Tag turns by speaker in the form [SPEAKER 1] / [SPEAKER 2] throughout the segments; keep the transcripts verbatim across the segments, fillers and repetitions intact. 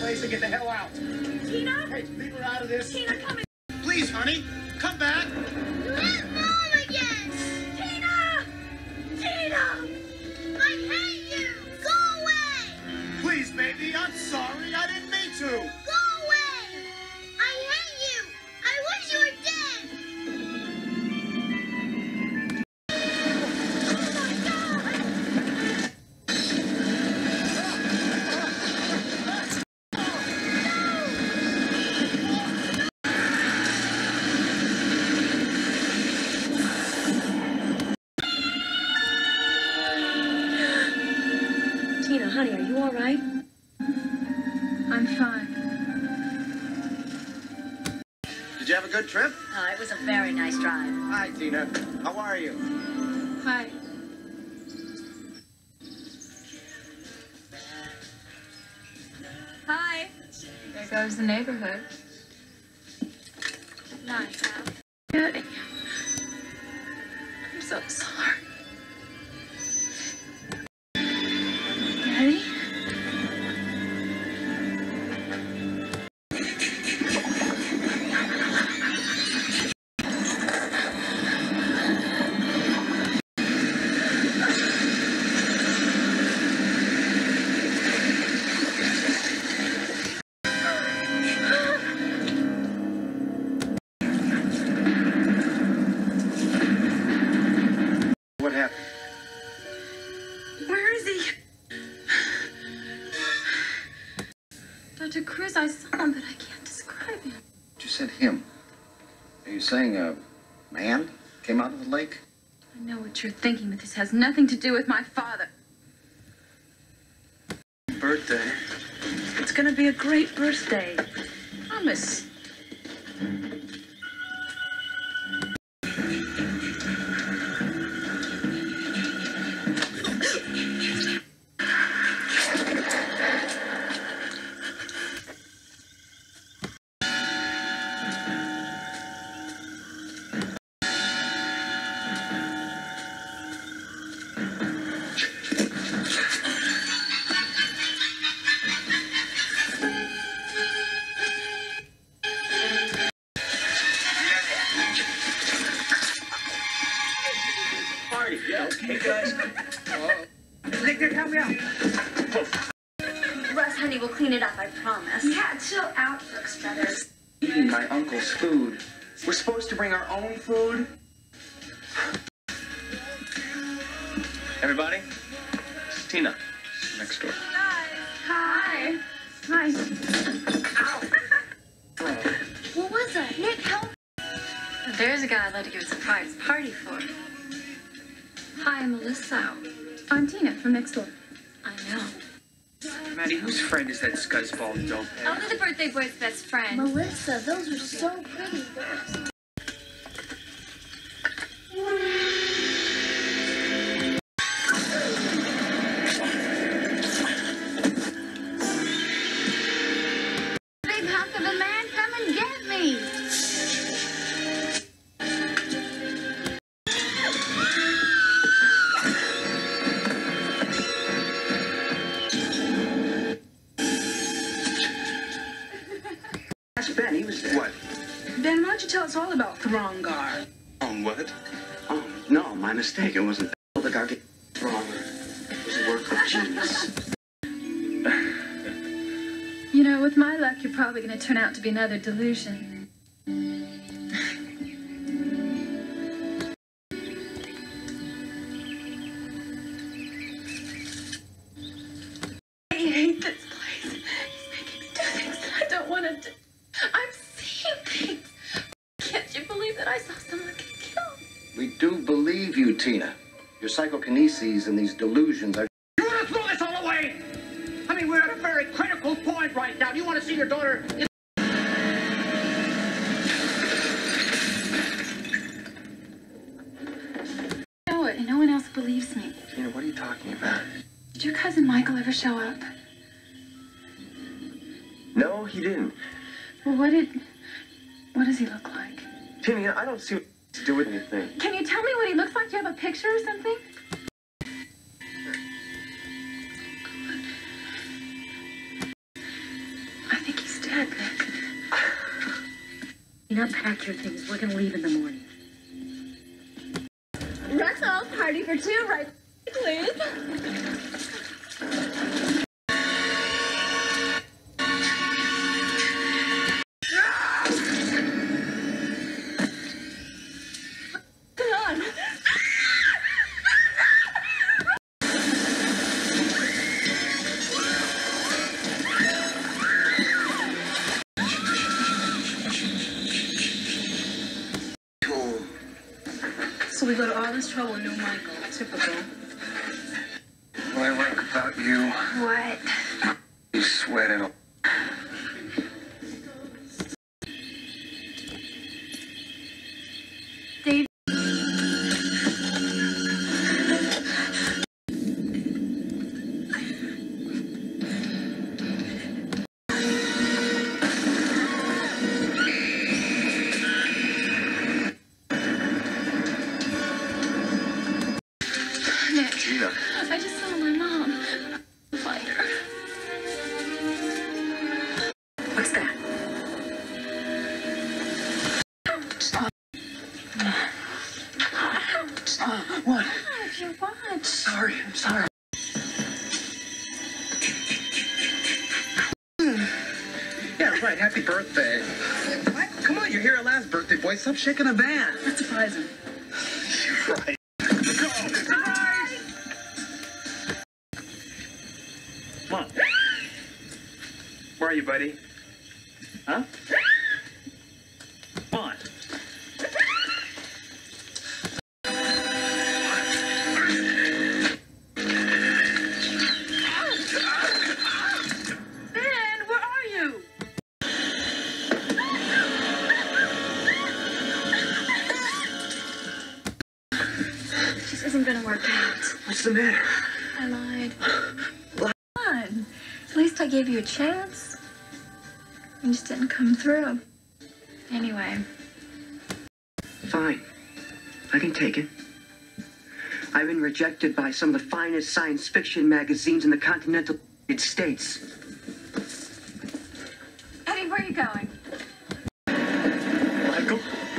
[SPEAKER 1] place and get the hell out.
[SPEAKER 2] Tina?
[SPEAKER 1] Hey, leave her out of this.
[SPEAKER 2] Tina, come in.
[SPEAKER 1] Please, honey, come back.
[SPEAKER 3] Let Mom again!
[SPEAKER 2] Tina! Tina!
[SPEAKER 3] I hate you! Go away!
[SPEAKER 1] Please, baby, I'm sorry. I didn't mean to.
[SPEAKER 3] Go away! I hate you! I wish you were dead!
[SPEAKER 2] Tina, honey, are you all right?
[SPEAKER 4] I'm fine.
[SPEAKER 1] Did you have a good trip?
[SPEAKER 2] Uh, it was a very nice drive.
[SPEAKER 1] Hi, Tina. How are you?
[SPEAKER 4] Hi.
[SPEAKER 2] Hi.
[SPEAKER 4] There goes the neighborhood.
[SPEAKER 2] Nice, huh?
[SPEAKER 4] Good. I'm so sorry. Daddy?
[SPEAKER 1] What happened?
[SPEAKER 4] Where is he? Doctor Cruz, I saw him, but I can't describe him.
[SPEAKER 1] You said him. Are you saying a man came out of the lake?
[SPEAKER 4] I know what you're thinking, but this has nothing to do with my father.
[SPEAKER 1] Birthday.
[SPEAKER 2] It's gonna be a great birthday. Promise.
[SPEAKER 1] Party. Yeah, okay, guys. Uh-oh. Nick, Nick, help me out.
[SPEAKER 2] Russ, honey, we'll clean it up, I promise.
[SPEAKER 4] Yeah, chill out, Brooks Brothers.
[SPEAKER 5] Eating my uncle's food. We're supposed to bring our own food? Everybody, this is Tina. Next door.
[SPEAKER 4] Hi. Hi.
[SPEAKER 2] What was that? Nick, help.
[SPEAKER 4] There's a guy I'd like to give a surprise party for. Hi, Melissa. I'm Tina from next door.
[SPEAKER 2] I know.
[SPEAKER 5] Maddie, whose friend is that scuzzball dope?
[SPEAKER 4] I'll be the birthday boy's best friend.
[SPEAKER 3] Melissa, those are so pretty.
[SPEAKER 4] Big hunk of a man, come and get me.
[SPEAKER 5] Ask Ben, he was there. What?
[SPEAKER 6] Ben, why don't you tell us all about Throngar?
[SPEAKER 5] On what? Oh, no, my mistake. It wasn't the Gargan Thronger. It was a work of genius.
[SPEAKER 4] You know, with my luck, you're probably going to turn out to be another delusion. I hate this place. He's making me do things that I don't want to do. I'm seeing things. Can't you believe that I saw someone get killed?
[SPEAKER 1] We do believe you, Tina. Your psychokineses and these delusions are...
[SPEAKER 7] You want to throw this all away? I mean, we're at a very critical point right now. You want to see your daughter... In
[SPEAKER 4] I know it, and no one else believes me.
[SPEAKER 5] Tina, what are you talking about?
[SPEAKER 4] Did your cousin Michael ever show up?
[SPEAKER 5] No, he didn't.
[SPEAKER 4] Well, what did... What does he look like?
[SPEAKER 5] Tina, I don't see what to do with anything.
[SPEAKER 4] Can you tell me what he looks like? Do you have a picture or something?
[SPEAKER 2] Now pack your things. We're gonna leave in the morning.
[SPEAKER 4] Russell, party for two, right? Please. Come on.
[SPEAKER 6] So we go to all this trouble, no Michael. Typical.
[SPEAKER 1] What I like about you,
[SPEAKER 4] What?
[SPEAKER 1] you sweat it all.
[SPEAKER 4] Dave. Nick,
[SPEAKER 1] Gina,
[SPEAKER 4] I just saw my mom. Find her.
[SPEAKER 2] What's that?
[SPEAKER 5] What?
[SPEAKER 4] If you watch.
[SPEAKER 5] Sorry, I'm sorry.
[SPEAKER 7] Yeah, right. Happy birthday. What? Come on, you're here at last, birthday boy. Stop shaking a van.
[SPEAKER 6] That's surprising.
[SPEAKER 7] You're right. Go! Surprise! Come on. Where are you, buddy? Huh? Come on.
[SPEAKER 6] Ben, where are you?
[SPEAKER 4] This isn't gonna work out.
[SPEAKER 5] What's the matter?
[SPEAKER 4] I lied. Come on. At least I gave you a chance. You just didn't come through. Anyway.
[SPEAKER 5] Fine. I can take it. I've been rejected by some of the finest science fiction magazines in the continental United States.
[SPEAKER 4] Eddie, where are you going?
[SPEAKER 5] Michael?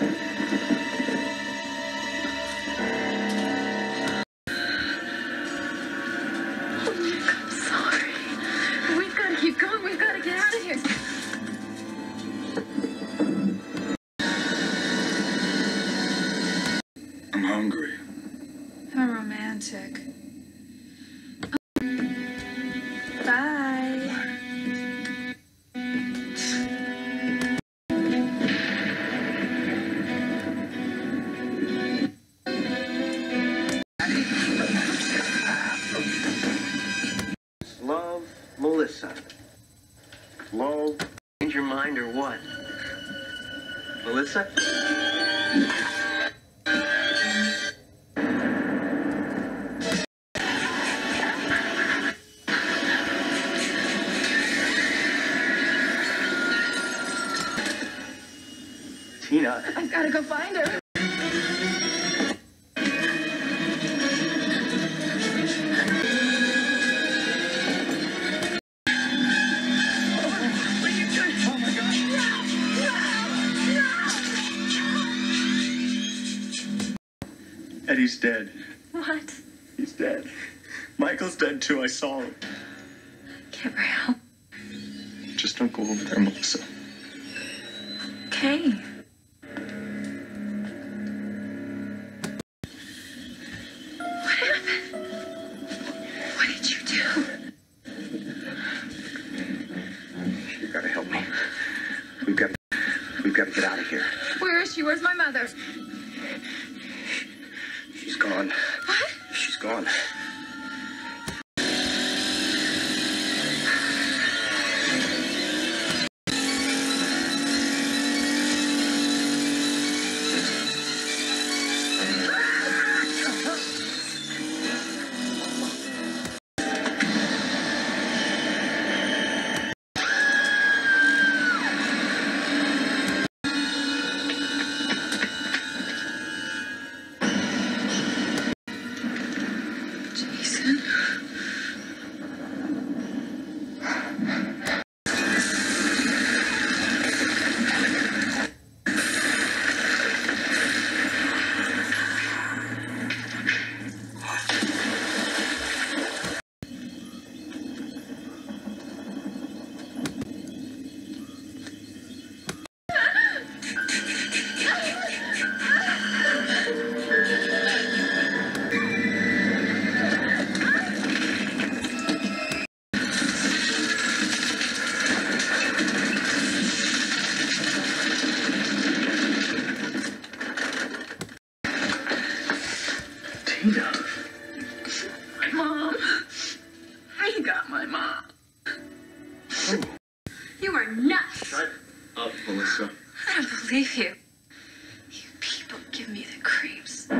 [SPEAKER 4] I'm sorry. We've got to keep going. We've got to get out of here.
[SPEAKER 1] I'm hungry.
[SPEAKER 6] How romantic.
[SPEAKER 4] Bye.
[SPEAKER 5] Love, Melissa. Love, change your mind or what? Melissa? Tina.
[SPEAKER 4] I've got to go find her.
[SPEAKER 8] Eddie's dead.
[SPEAKER 4] What?
[SPEAKER 8] He's dead. Michael's dead too. I saw him.
[SPEAKER 4] Gabriel.
[SPEAKER 8] Just don't go over there, Melissa.
[SPEAKER 4] Okay. What happened? What did you do?
[SPEAKER 5] You gotta help me. We've got, we've got to get out of here.
[SPEAKER 4] Where is she? Where's my mother?
[SPEAKER 5] She's gone.
[SPEAKER 4] What?
[SPEAKER 5] She's gone.
[SPEAKER 4] You are nuts.
[SPEAKER 8] Shut up, Melissa.
[SPEAKER 4] I don't believe you. You people give me the creeps.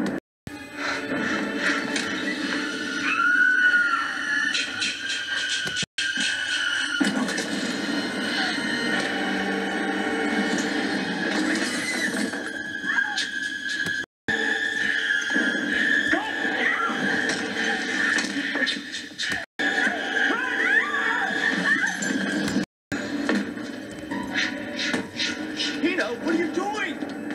[SPEAKER 8] Tina, what are you doing?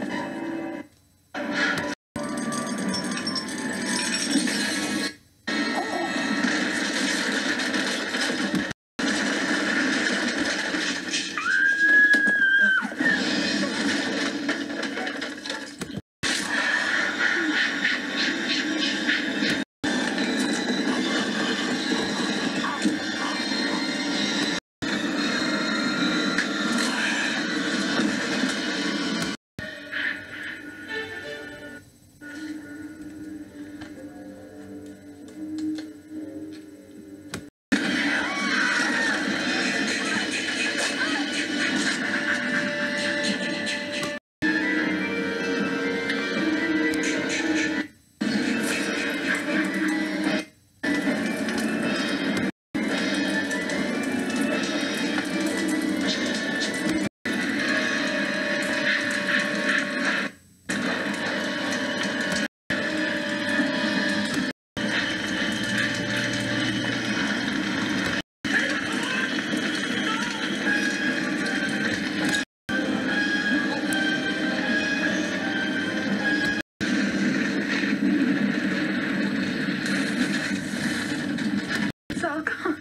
[SPEAKER 4] It's all gone.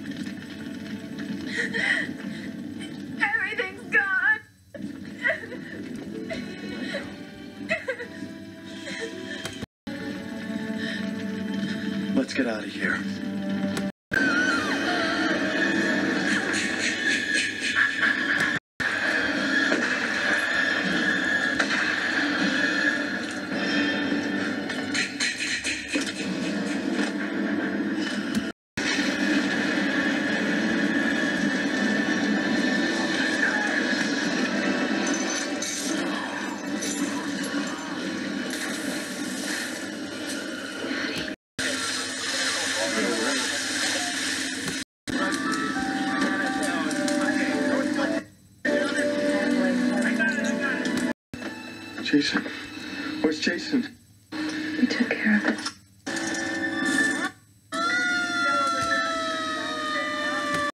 [SPEAKER 4] Everything's gone.
[SPEAKER 8] Let's get out of here. Jason. Where's Jason?
[SPEAKER 2] We took care of it.